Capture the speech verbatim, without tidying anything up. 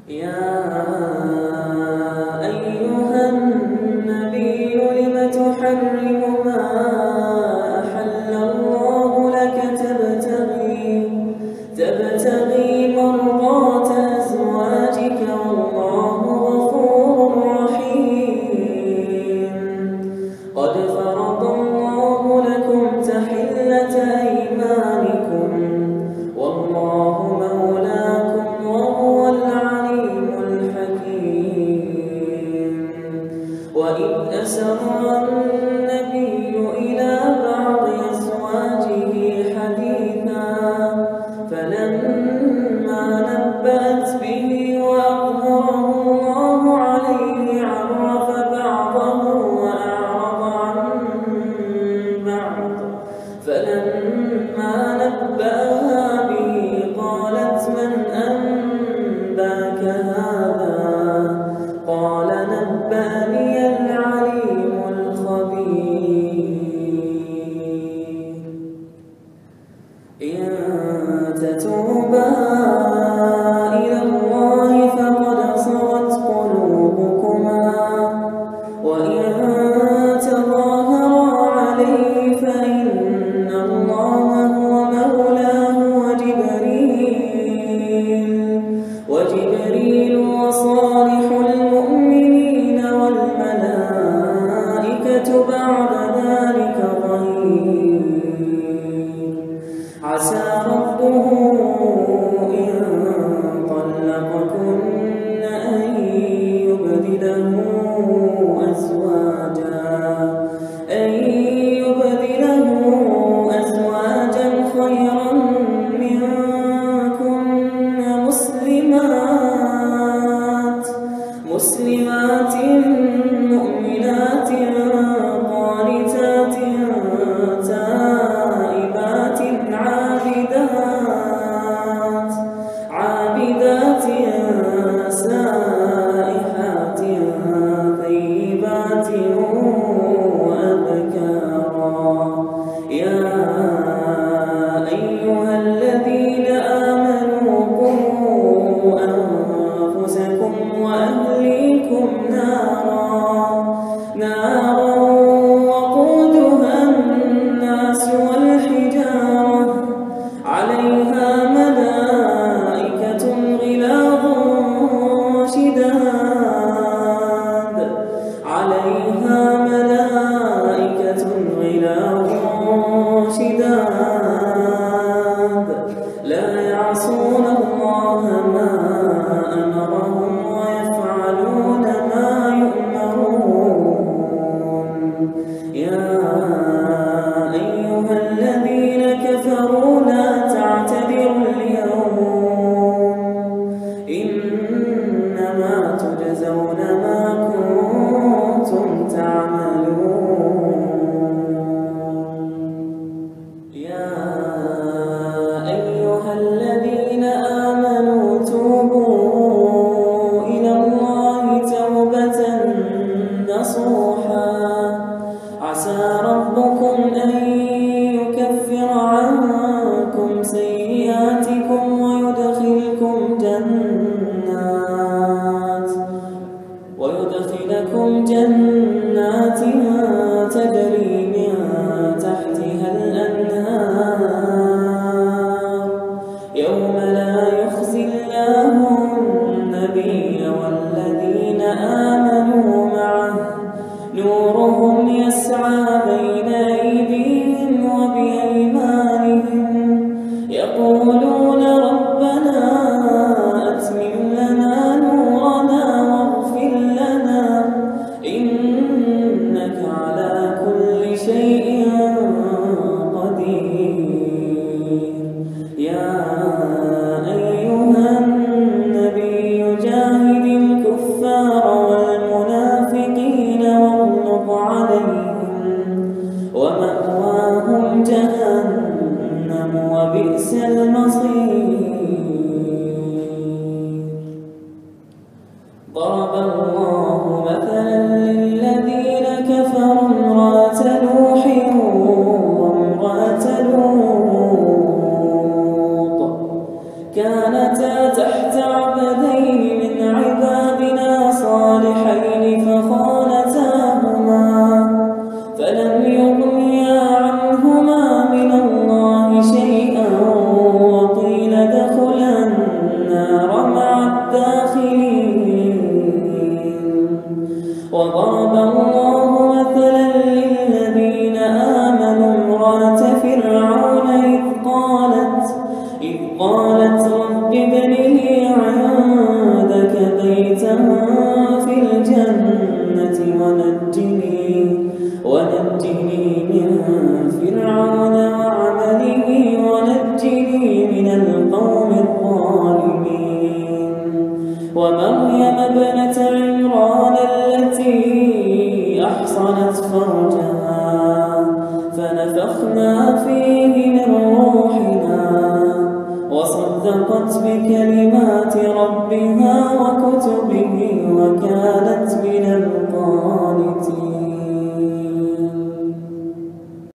يا أيها النبي لم تحرم ما أحل الله لك تبتغي تبتغي مرضات أزواجك والله غفور رحيم. قد فرض الله لكم تحلة أيمانكم والله مولاكم وهو العليم الحكيم. وإذ أسر النبي إلى بعض أزواجه حديثا فلما نبأت به وأظهره الله عليه عرف بعضه وأعرض عن بعض. فلما نبأها به قالت من أنباك هذا؟ قال نبأني العليم الخبير. إن تتوبا إلى الله فقد صغت قلوبكما وإن تظاهرا عليه فإن الله هو مولاه وجبريل وجبريل وصالح المؤمنين والملائكة بعد ذلك ظهير. عسى ربه إن طلقكن أن يبدله أزواجا أن يبدله أزواجا خيرا منكن مسلمات مسلمات مؤمنات قانتات تائبات عابدات عابدات الداخلين. وضرب الله مثلا للذين آمنوا امرأة فرعون إذ قالت إذ قالت رب ابن لي عندك بيتا في الجنة ونجني ونجني من فرعون وعمله ونجني من القوم الظالمين. ومريم ابنة عمران التي أحصنت فرجها فنفخنا فيه من روحنا وصدقت بكلمات ربها وكتبه وكانت